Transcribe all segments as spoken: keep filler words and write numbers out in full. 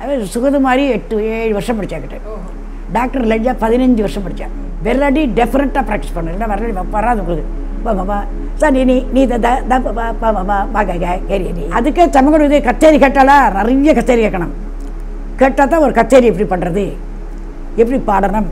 அது சுகதுமாரி எட்டு ஏழு வருஷம் படித்தாக்கிட்ட. டாக்டர் லஞ்சா பதினஞ்சு வருஷம் படித்தேன். வெரடி டெஃபரெண்ட்டாக ப்ராக்டிஸ் பண்ணேன். இல்லை வரடி வராது உங்களுக்கு பாமா சார் நீ நீ நீ த பாமா கேரி நீ அதுக்கே தமிழ் இது கச்சேரி கேட்டாலா நிறைய கச்சேரி கேட்கணும். கேட்டால் தான் ஒரு கச்சேரி எப்படி பண்ணுறது, எப்படி பாடணும்.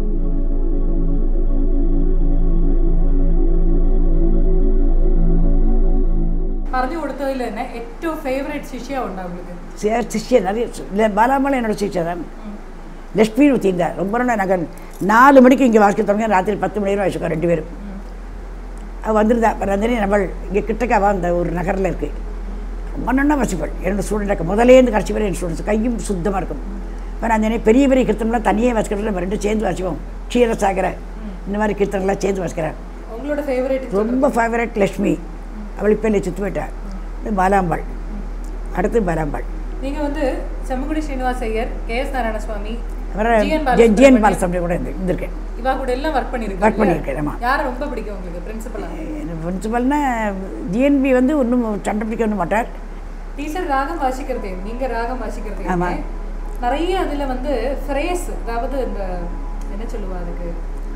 പറഞ്ഞു കൊടുത്തതിൽ തന്നെ ഏറ്റവും ഫേവറേറ്റ് ശിഷ്യ ഉണ്ടാവുക ശിഷ്യ நிறைய பாலாமலை என்னோட சிஷ்யா தான். லட்சுமி ஊற்றிந்தா ரொம்ப நாள் நாங்கள் நாலு மணிக்கு இங்கே வாசிக்க தொடங்க ராத்திரி பத்து மணி நேரம் வாசிக்கோம் ரெண்டு பேரும். அவள் வந்துருந்தா ரஞ்சனி நம்ம இங்கே கிட்டக்காவா அந்த ஒரு நகரில் இருக்குது. ரொம்ப நல்லா வாசிப்பாள். என்னோடய ஸ்டூடெண்ட் முதலேருந்து கடைசி வரை என் ஸ்டூடெண்ட்ஸ் கையும் சுத்தமாக இருக்கும். இப்போ ரஞ்சனி பெரிய பெரிய கீர்த்தனம்லாம் தனியே வாசிக்கிறது நம்ம ரெண்டும் சேர்ந்து வாசிப்போம். க்ஷீரசாகர இந்த மாதிரி கீர்த்தனங்கள்லாம் சேர்ந்து வாசிக்கிறேன். உங்களோட ஃபேவரேட் ரொம்ப ஃபேவரட் லட்சுமி. அவள் இப்போ இல்லை சித்து போயிட்டாள். பாலாம்பாள் அடுத்து பாலாம்பாள். நீங்கள் வந்து Semmangudi Srinivas Iyer, K S Narayanaswamy, GN Balasamy கூட இருந்திருக்கேன். இவா கூட எல்லாம் ஒர்க் பண்ணியிருக்கேன் ஒர்க் பண்ணியிருக்கேன். ஆமாம். யாரை ரொம்ப பிடிக்கும் உங்களுக்கு பிரின்சிபலாக? பிரின்சிபல்னா ஜிஎன்பி வந்து ஒன்றும் சண்டை பிடிக்க ஒன்றும் மாட்டார். டீச்சர் ராகம் வாசிக்கிறதே, நீங்கள் ராகம் வாசிக்கிறதே. ஆமாம். நிறைய அதில் வந்து ஃப்ரேஸ், அதாவது இந்த என்ன சொல்லுவா அதுக்கு,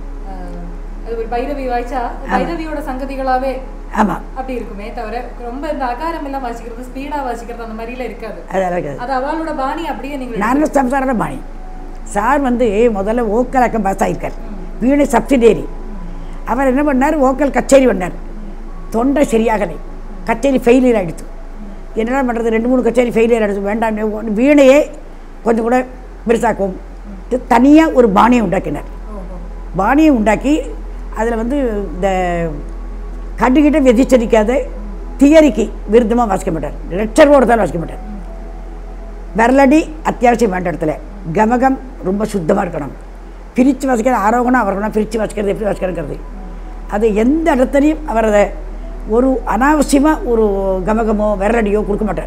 அது ஒரு பைரவி வாய்ச்சா பைரவியோட சங்கதிகளாகவே ஆமாம் அப்படி இருக்குமே தவிர ரொம்ப இந்த அகாரம் எல்லாம் வாசிக்கிறது ஸ்பீடாக வாசிக்கிறது அந்த மாதிரிலாம் இருக்காது. அது அவளோட பாணி அப்படியே. நீங்கள் நான் சம்சாரோட பாணி. சார் வந்து முதல்ல ஓக்கலாக்கம் பாஸ் ஆகிருக்கார். வீணை சப்சிடேரி. அவர் என்ன பண்ணார், ஓக்கல் கச்சேரி பண்ணார். தொண்டை சரியாகலை, கச்சேரி ஃபெயிலியர் ஆகிடுச்சு. என்னென்ன பண்ணுறது, ரெண்டு மூணு கச்சேரி ஃபெயிலியர் ஆகிடுச்சு. வேண்டாம் வீணையே கொஞ்சம் கூட பெருசாக்கும் தனியாக ஒரு பாணியை உண்டாக்கினார். பாணியை உண்டாக்கி அதில் வந்து இந்த கண்டுகிட்ட வெதிச்சரிக்காத தியரிக்கு விருத்தமாக வாசிக்க மாட்டார். லெக்சரோடு தான் வாசிக்க மாட்டார். விரலடி அத்தியாவசியம் வேண்ட இடத்துல கமகம் ரொம்ப சுத்தமாக இருக்கணும். பிரித்து வாசிக்கிறது ஆரோகணம் அவர்கணும் பிரித்து வாசிக்கிறது எப்படி வாசிக்கிறதுங்கிறது அது எந்த இடத்துலையும் அவர் அதை ஒரு அனாவசியமாக ஒரு கமகமோ விரலடியோ கொடுக்க மாட்டார்.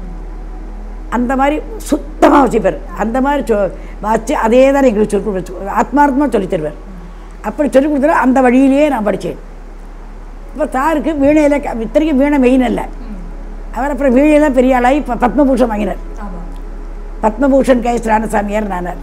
அந்த மாதிரி சுத்தமாக வச்சுப்பார். அந்த மாதிரி சொ வாசி அதே தான் எங்களுக்கு சொல்லி கொடுத்து ஆத்மார்த்தமாக சொல்லித் தருவார். அப்படி சொல்லிக் கொடுத்தா அந்த வழியிலேயே நான் படித்தேன். இப்போ சாருக்கு வீணையில் இத்தனைக்கும் வீணை மெயின் இல்லை. அவர் அப்புறம் வீணையெல்லாம் பெரிய ஆளாகி இப்போ பத்மபூஷன் வாங்கினார். பத்மபூஷன் கே எஸ் ராமசாமியார் நானார்.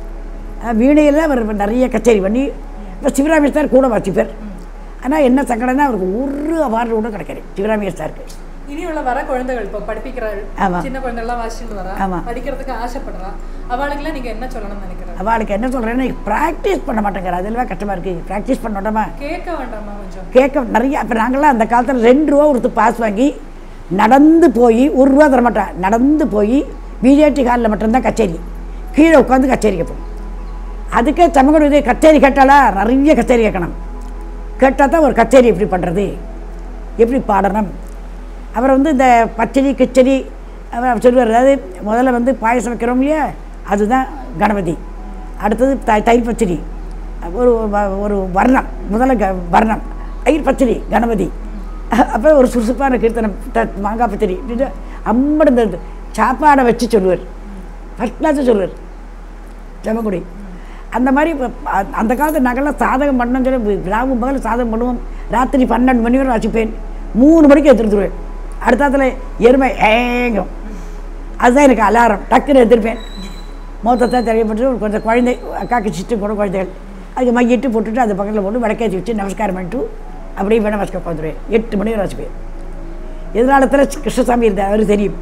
வீணையில் அவர் நிறைய கச்சேரி பண்ணி இப்போ சிவராமேஷ் சார் கூட வாசிப்பார். ஆனால் என்ன சங்கடம்னா அவருக்கு ஒரு அவார்டு கூட கிடைக்காது சிவராமேஷ் சாருக்கு. இனி உள்ள வர குழந்தைகள் இப்போ படிப்பிக்கிறாள், சின்ன குழந்தைலாம் வாசிச்சுட்டு வரா, ஆமாம், படிக்கிறதுக்கு ஆசைப்படுறா, அவளுக்குலாம் நீங்கள் என்ன சொல்லணும்னு நினைக்கிறேன்? அவளுக்கு என்ன சொல்கிறேன்னா ப்ராக்டிஸ் பண்ண மாட்டேங்கிற அதெல்லாம் கஷ்டமாக இருக்குது. ப்ராக்டிஸ் பண்ணோட்டமா கேட்க வேண்டாமா கொஞ்சம் கேட்க நிறைய. அப்போ நாங்களாம் அந்த காலத்தில் ரெண்டு ரூபா கொடுத்து பாஸ் வாங்கி நடந்து போய் ஒரு ரூபா தரமாட்டேன் நடந்து போய் பிஜேடி ஹாலில் மட்டும்தான் கச்சேரி, கீழே உட்காந்து கச்சேரி கேட்போம். அதுக்கே தமிழ் இது கச்சேரி கேட்டாலா நிறைய கச்சேரி கேட்கணும். கேட்டால் தான் ஒரு கச்சேரி எப்படி பண்ணுறது, எப்படி பாடணும். அப்புறம் வந்து இந்த பச்சடி கிச்சடி அவர் சொல்லுவார். அதாவது முதல்ல வந்து பாயசம் வைக்கிறோம் இல்லையா, அதுதான் கணபதி. அடுத்தது த தயிர் பச்சடி, ஒரு ஒரு வர்ணம், முதல்ல க வர்ணம் தயிர் பச்சடி கணபதி. அப்புறம் ஒரு சுறுசுப்பான கீர்த்தனம் த மாங்காய் பச்சடி இப்படின்னு அம்மடு இந்த சாப்பாடை வச்சு சொல்லுவார். ஃபஸ்ட் கிளாஸு சொல்லுவார் ஜமக்குடி. அந்த மாதிரி அந்த காலத்தில் நாங்கள்லாம் சாதகம் பண்ணோன்னு சொல்லி ராவும் பகல் சாதகம் பண்ணுவோம். ராத்திரி பன்னெண்டு மணி வரை வச்சுப்பேன். மூணு மணிக்கு எடுத்துருவேன். அடுத்தத்தில் எருமை ஏங்கும். அதுதான் எனக்கு அலாரம். டக்குன்னு எடுத்துருப்பேன். மொத்தத்தை தெரியப்பட்டு கொஞ்சம் குழந்தை அக்காக்கு சிட்டு கூட குழந்தைகள் அதுக்கு மையிட்டு போட்டுட்டு அது பக்கத்தில் போட்டு விளக்கேற்றி வச்சு நமஸ்காரம் பண்ணிட்டு அப்படியே வேணா வச்சுக்க உட்காந்துருவேன். எட்டு மணி வரை வச்சுப்பேன். எதிர்காலத்தில் கிருஷ்ணசாமி இருந்தார், அவருக்கு தெரியும்.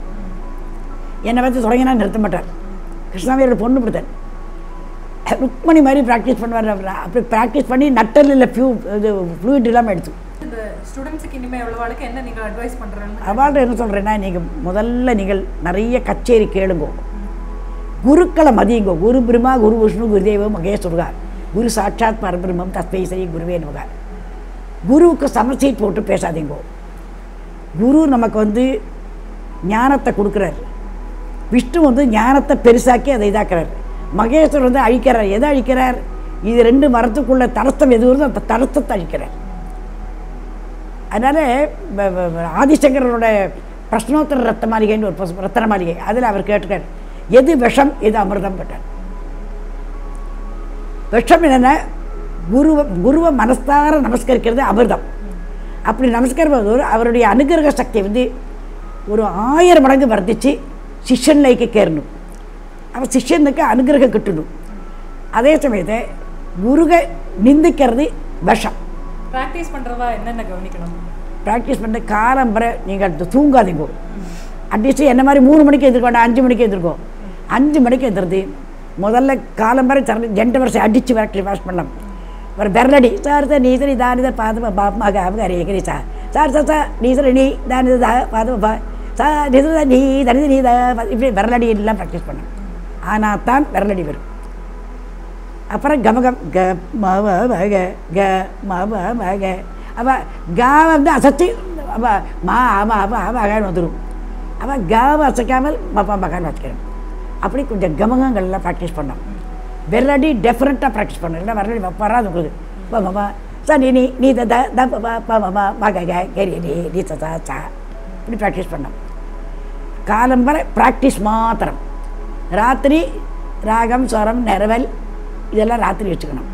என்னை வச்சு தொடங்கினா நிறுத்த மாட்டார். கிருஷ்ணசாமியோட பொண்ணு கொடுத்தார். ருக்மணி மாதிரி ப்ராக்டிஸ் பண்ணுவார். அப்படி ப்ராக்டிஸ் பண்ணி நட்டல் இல்லை ஃப்ளூ இது ஃப்ளூயிட் இல்லாமல் எடுத்து ஸ்டூடெண்ட்ஸுக்கு இனிமேல் எவ்வளோவாளுக்கு என்ன நீங்கள் அட்வைஸ் பண்ணுறேன்னு அவள்கிட்ட என்ன சொல்கிறேன்னா, நீங்கள் முதல்ல நீங்கள் நிறைய கச்சேரி கேளுங்கோ, குருக்களை மதியுங்கோ. குரு பிரம்மா குரு விஷ்ணு குருதேவம் மகேஸ்வரர் குரு சாட்சாத் பரபிரம்மம் தஸ்மை சரி குருவே நமக. குருவுக்கு சமர்சீட் போட்டு பேசாதீங்கோ. குரு நமக்கு வந்து ஞானத்தை கொடுக்குறார். விஷ்ணு வந்து ஞானத்தை பெருசாக்கி அதை இதாக்குறார். மகேஸ்வரர் வந்து அழிக்கிறார். எதை அழிக்கிறார்? இது ரெண்டு மரத்துக்குள்ள தடஸ்தம் எது வருதோ அந்த தடஸ்தத்தை அழிக்கிறார். அதனால் ஆதிசங்கரோட பிரஷ்னோத்தர ரத்த மாளிகைன்னு ஒரு ரத்தன மாளிகை, அதில் அவர் கேட்டுக்கார் எது விஷம் எது அமிர்தம் கேட்டார். விஷம் என்னென்னா குருவை குருவை மனஸ்தார நமஸ்கரிக்கிறது அமிர்தம். அப்படி நமஸ்கரிப்பது அவருடைய அனுகிரக சக்தி வந்து ஒரு ஆயிரம் மடங்கு வர்த்திச்சு சிஷ்யன் லைக்கு கேறணும். அவன் சிஷ்யனுக்கு அனுகிரகம் கிட்டணும். அதே சமயத்தை குருகை நிந்திக்கிறது விஷம். ப்ராக்டிஸ் பண்ணுறதா என்னென்ன கவனிக்கணும்? ப்ராக்டிஸ் பண்ணுற காலம்பரை நீங்கள் தூங்காதீங்க. அட்லீஸ்ட் என்ன மாதிரி மூணு மணிக்கு எழுந்திருக்கோம், அஞ்சு மணிக்கு எழுந்திருக்கோம். அஞ்சு மணிக்கு எழுந்துருது முதல்ல காலம்பரை தர ஜெண்ட வருஷம் அடித்து ப்ராக்டிஸ் வாஷ் பண்ணலாம். ஒரு பெரலடி சார் சார் நீ சரி தானித பாது பாப்பமாக அவங்க அறியக்கிறீ சார் சார் சார் சார் நீ சரி நீ தானித பாது பா சார் நித நீ தனித நீ த இப்படி விரலடி எல்லாம் ப்ராக்டிஸ் பண்ணலாம். ஆனால் தான் விரலடி வரும். அப்புறம் கமகம் க மவ மக க மவ மக அவள் காவை வந்து அசைச்சி அவள் மா ஆமாம் ஆமாம் ஆமாம் வந்துடும். அவள் காவை அசைக்காமல் மப்பா மகான்னு வச்சுக்கிறேன். அப்படி கொஞ்சம் கமகங்கள்லாம் ப்ராக்டிஸ் பண்ணோம். விரலடி டெஃபரெண்ட்டாக ப்ராக்டிஸ் பண்ணோம். இல்லை விரலடி வராது உங்களுக்கு. மாமா சார் நீ நீ நீ த த மாமா மக க கரி நீ நீ சா சா இப்படி ப்ராக்டிஸ் பண்ணோம். காலம்பரை ப்ராக்டிஸ் மாத்திரம். ராத்திரி ராகம் ஸ்வரம் நிறவல் இதெல்லாம் ராத்திரி வச்சுக்கணும்.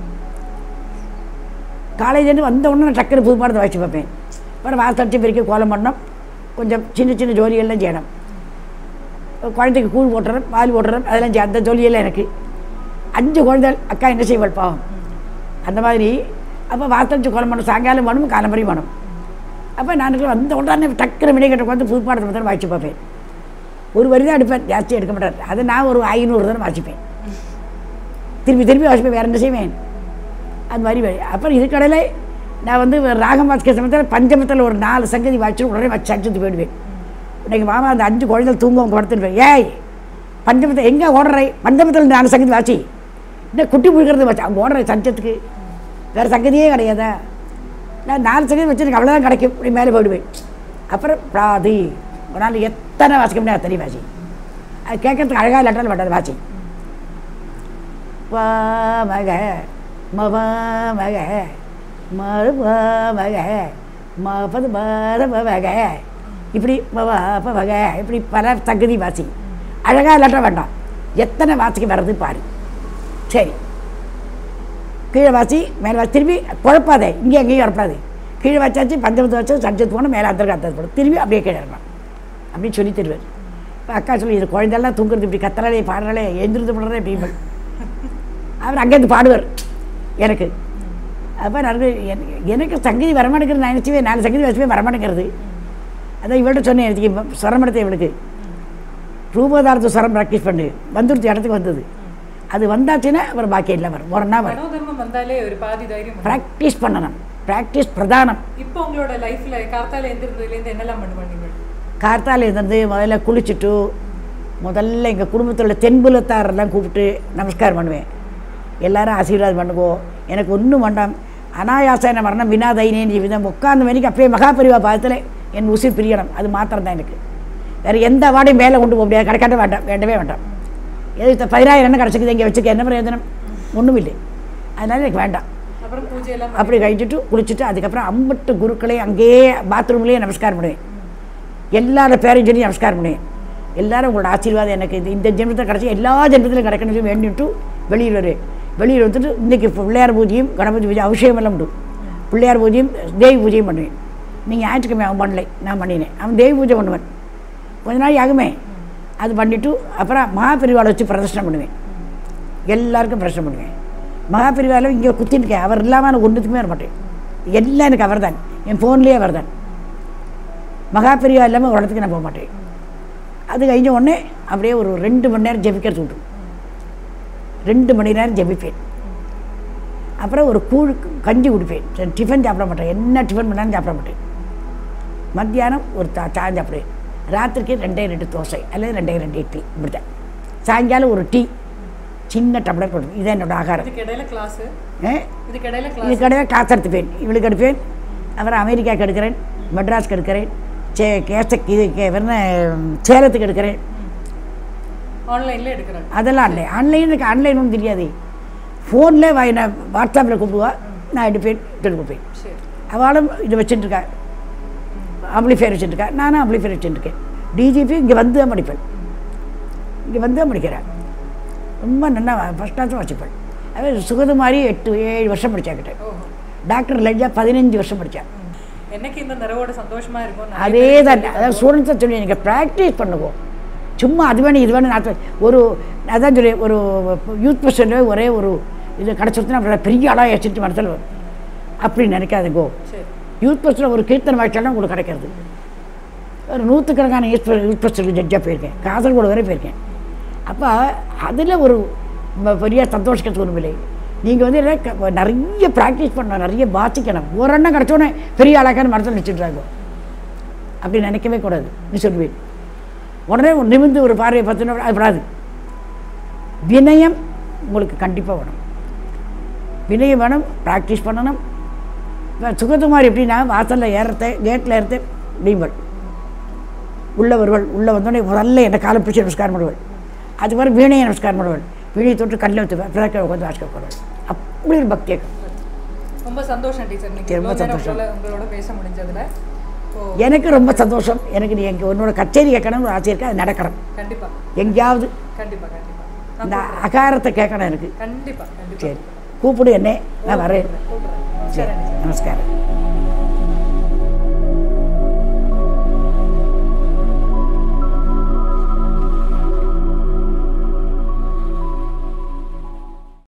காலேஜ்லேருந்து வந்த உடனே நான் டக்குனு புது பாடத்தை வச்சு பார்ப்பேன். அப்புறம் வாசடிச்சு பிரிக்க கோலம் பண்ணோம். கொஞ்சம் சின்ன சின்ன ஜோலியெல்லாம் செய்யணும். குழந்தைக்கு கூழ் போட்டுறோம், பால் போட்டுறோம், அதெல்லாம் செய்ய அந்த ஜோலியெல்லாம் எனக்கு. அஞ்சு குழந்தைகள் அக்கா என்ன செய்வாள் பாவம் அந்த மாதிரி. அப்போ வாசடிச்சு கோலம் பண்ணணும். சாயங்காலம் வேணும், காலம்பரையும் வேணும். அப்போ நான் வந்த உடனே டக்குனு மினிக்கிட்ட உட்காந்து புது பாடத்தை மட்டும் வாய்ச்சி பார்ப்பேன். ஒரு வரி தான் எடுப்பேன், ஜாஸ்தி எடுக்க மாட்டேன். அதை நான் ஒரு ஐநூறு தானே வாசிப்பேன். திருப்பி திருப்பி வாசிப்பேன், வேறு என்ன செய்வேன் அது மாதிரி வழி. அப்புறம் இதுக்கடையில் நான் வந்து ராகம் வாசிக்கிற சமயத்தில் பஞ்சமத்தில் ஒரு நாலு சங்கதி வாய்ச்சி உடனே வச்சு அடிச்சுட்டு போயிடுவேன். இன்றைக்கி மாமா அந்த அஞ்சு குழந்தைகள் தூங்க அவங்க படுத்துடுவேன். ஏய் பஞ்சமத்தை எங்கே ஓடுறே, பஞ்சமத்தில் நாலு சங்கதி வாசி, இன்னும் குட்டி புழுக்கிறது வச்சு அவங்க ஓடுற சஞ்சத்துக்கு வேறு சங்கதியே கிடையாதா. நான் நாலு சங்கதி வச்சு எனக்கு அவ்வளோதான் கிடைக்கும். இப்படி மேலே போயிடுவேன். அப்புறம் பிராதி ஒரு நாள் எத்தனை வாசிக்க முடியாது அத்தனை வாசி. அது கேட்கறதுக்கு அழகாக இல்லாட்டாலும் மாட்டாது வாசி. வா மக மவ மக மருப மக மபது மரப மக இப்படி மவ அப்ப மக இப்படி பல தகுதி வாசி. அழகாக இல்லாட்ட வேண்டாம், எத்தனை வாசிக்க வர்றது பாரு. சரி கீழே வாசி மேலே வாசி, திரும்பி குழப்பாதே, இங்கே எங்கேயும் குழப்பாது. கீழே வச்சாச்சு பஞ்சமத்து வச்சு சஞ்சத்து போனால் மேலே அந்தருக்கு அந்தது போடும், திரும்பி அப்படியே கீழே இருக்கலாம் அப்படின்னு சொல்லி தருவார். இப்போ அக்கா சொல்லி இது குழந்தைலாம் தூங்குறது இப்படி கத்துறாளே பாடுறாளே எழுந்திருந்து பண்ணுறதே இப்படி. அவர் அங்கேருந்து பாடுவார் எனக்கு. அப்போ நான் எனக்கு சங்கதி வரமாட்டேங்கிறது. நான் நினச்சிவே நாலு சங்கதி வச்சுவே வரமாட்டேங்கிறது. அதான் இவள்கிட்ட சொன்னேன், எனக்கு ஸ்வரம் எடுத்த இவளுக்கு ரூபதாரத்து ஸ்வரம் ப்ராக்டிஸ் பண்ணு வந்துடுச்சு இடத்துக்கு வந்தது. அது வந்தாச்சுன்னா அப்புறம் பாக்கி எல்லாம் வரும். ஒரு நாள் வரும். வந்தாலே ஒரு பாதி தைரியம் ப்ராக்டிஸ் பண்ணணும். ப்ராக்டிஸ் பிரதானம். இப்போ உங்களோட லைஃப்பில் கார்த்தால எழுந்திருந்ததுலேருந்து என்னெல்லாம் பண்ணுவீங்க? கார்த்தால எழுந்திருந்து முதல்ல குளிச்சுட்டு முதல்ல எங்கள் குடும்பத்தோட தென்புலத்தாரெல்லாம் கூப்பிட்டு நமஸ்காரம் பண்ணுவேன். எல்லோரும் ஆசீர்வாதம் பண்ணுவோம். எனக்கு ஒன்றும் வேண்டாம், அனாயாசன மரணம் வினாதைனேன் விதம் உட்கார்ந்த மணிக்கு அப்படியே மகாபரிவா பாதத்தில் என் உசிர் பிரியணும். அது மாத்திரம் தான் எனக்கு. வேறு எந்த வாடையும் மேலே கொண்டு போக முடியாது, கிடைக்காட்ட வேண்டாம், வேண்டவே வேண்டாம். எது பதினாயிரம் என்ன கிடச்சிக்குது இங்கே வச்சுக்க என்ன பிரயோஜனம், ஒன்றும் இல்லை. அதனால் எனக்கு வேண்டாம். அப்புறம் பூஜையெல்லாம் அப்படி கழிச்சுட்டு குளிச்சுட்டு அதுக்கப்புறம் ஐம்பட்டு குருக்களையும் அங்கேயே பாத்ரூம்லேயே நமஸ்காரம் பண்ணுவேன். எல்லாரோட பேரையும் சொல்லி நமஸ்காரம் பண்ணுவேன். எல்லோரும் உங்களோட ஆசீர்வாதம் எனக்கு இது இந்த ஜென்மத்தில் கிடச்சி எல்லா ஜென்மத்திலும் கிடைக்கணும் வேண்டிட்டு வெளியில் வருவேன். வெளியில் வந்துட்டு இன்றைக்கி பிள்ளையார் பூஜையும் கணபதி பூஜை அபிஷேகம் எல்லாம் உண்டு. பிள்ளையார் பூஜையும் தேவி பூஜையும் பண்ணுவேன். நீங்கள் ஞாயிற்றுக்கிழமை அவன் பண்ணலை, நான் பண்ணினேன். அவன் தேவி பூஜை பண்ணுவேன். கொஞ்ச நாள் ஆகுமே அது பண்ணிவிட்டு அப்புறம் மகாபிரிவாளை வச்சு பிரதர்ஷனம் பண்ணுவேன். எல்லாருக்கும் பிரதர்ஷனம் பண்ணுவேன். மகாபிரிவாவில் இங்கே குத்தின்னுக்கேன். அவர் இல்லாமல் எனக்கு ஒன்றுத்துக்குமே வர மாட்டேன். எல்லாம் எனக்கு அவர் தான், என் ஃபோன்லேயே அவர் தான். மகாபிரிவா இல்லாமல் ஒரு இடத்துக்கு நான் போக மாட்டேன். அது കഴിഞ്ഞ உடனே அப்படியே ஒரு ரெண்டு மணி நேரம் ஜெபிக்கிறது உண்டு. ரெண்டு மணி நேரம் ஜெபிப்பேன். அப்புறம் ஒரு கூழ் கஞ்சி குடிப்பேன். டிஃபன் சாப்பிட மாட்டேன், என்ன டிஃபன் பண்ணாலும் சாப்பிட மாட்டேன். மத்தியானம் ஒரு தா சாயம் சாப்பிடுவேன். ராத்திரிக்கு ரெண்டே ரெண்டு தோசை அல்லது ரெண்டே ரெண்டு இட்லி இப்படித்தான். சாயங்காலம் ஒரு டீ சின்ன டம்ளர் கொடுப்பேன். இதுதான் என்னோடய ஆகாரம். இது கடையில் கிளாஸ் எடுத்துப்பேன். இவளுக்கு எடுப்பேன். அப்புறம் அமெரிக்காவுக்கு எடுக்கிறேன், மெட்ராஸ்க்கு எடுக்கிறேன், சே கேசக்கு இது என்ன சேலத்துக்கு எடுக்கிறேன். ஆன்லைனில் எடுக்கிறேன். அதெல்லாம் ஆன்லைன் ஆன்லைன் எனக்கு ஆன்லைன் ஒன்றும் தெரியாது. ஃபோனில் வா என்ன வாட்ஸ்அப்பில் கூப்பிடுவா, நான் எடுப்பேன் எடுத்து கொடுப்பேன். அவளும் இதை வச்சுட்டுருக்கா, ஆம்பிளிஃபயர் வச்சுட்டுருக்கா, நானும் ஆம்பிளிஃபயர் வச்சுட்டுருக்கேன். டிஜிபி இங்கே வந்து தான் படிப்பேன். இங்கே வந்து தான் படிக்கிறேன். ரொம்ப நல்லா ஃபஸ்ட் கிளாஸும் வச்சுப்பேன். அது சுகதுமாரி எட்டு ஏழு வருஷம் படித்தாக்கிட்ட. டாக்டர் லஞ்சா பதினஞ்சு வருஷம் படித்தேன். எனக்கு இந்த நிறைவோட சந்தோஷமாக இருக்கும். அதே தான். அதாவது ஸ்டூடெண்ட்ஸை சொல்லி நீங்கள் ப்ராக்டிஸ் பண்ணுவோம். சும்மா அது வேணும் இது வேணும் நான் ஒரு அதான் சொல்லி ஒரு யூத் பர்சனில் ஒரே ஒரு இது கிடச்சிருச்சுன்னா அப்படி பெரிய ஆளாக வச்சுட்டு மனசில் வரும். அப்படி நினைக்காதுங்கோ. யூத் பர்சனில் ஒரு கீர்த்தனை வாய்ச்சாலும் உங்களுக்கு கிடைக்கிறது. ஒரு நூற்றுக்கணக்கான யூத் யூத் பர்சனுக்கு ஜட்ஜாக போயிருக்கேன், காசர்கோடு வரை போயிருக்கேன். அப்போ அதில் ஒரு பெரிய சந்தோஷத்துக்கு ஒன்றுமில்லை. நீங்கள் வந்து நிறைய ப்ராக்டிஸ் பண்ணணும், நிறைய வாசிக்கணும். ஒரு எண்ணம் கிடச்சோன்னே பெரிய ஆளாக்கான மனசில் நினச்சிட்றாங்க. அப்படி நினைக்கவே கூடாது. நீ சொல்லுவேன் உடனே ஒரு நிமிந்து ஒரு பார்வையை பார்த்தோன்னா அது படாது. வினயம் உங்களுக்கு கண்டிப்பாக வேணும். வினயம் வேணும், ப்ராக்டிஸ் பண்ணணும். இப்போ சுகத்துமாரி எப்படின்னா வாசலில் ஏறத்தை கேட்டில் ஏறத்தை டீம்பல் உள்ளே வருவள். உள்ளே வந்தோடனே முதல்ல என்னை காலம் பிடிச்சி நமஸ்காரம் பண்ணுவள். அதுக்கு பிறகு வீணையை நமஸ்காரம் பண்ணுவள். வீணையை தொட்டு கல்லில் வச்சுப்பேன், பிறக்க உட்காந்து வாசிக்கப்படுவள். அப்படி ஒரு பக்தியை. ரொம்ப சந்தோஷம் டீச்சர், ரொம்ப சந்தோஷம் உங்களோட பேச முடிஞ்சதில். எனக்கு ரொம்ப சந்தோஷம். எனக்கு நீ எங்கள் உன்னோட கச்சேரி கேட்கணும்னு ஒரு ஆசை இருக்குது. அது நடக்கணும் கண்டிப்பாக. எங்கேயாவது கண்டிப்பாக கண்டிப்பாக இந்த அகாரத்தை கேட்கணும் எனக்கு கண்டிப்பாக. சரி கூப்பிடு என்னே, நான் வரேன். சரி நமஸ்காரம்.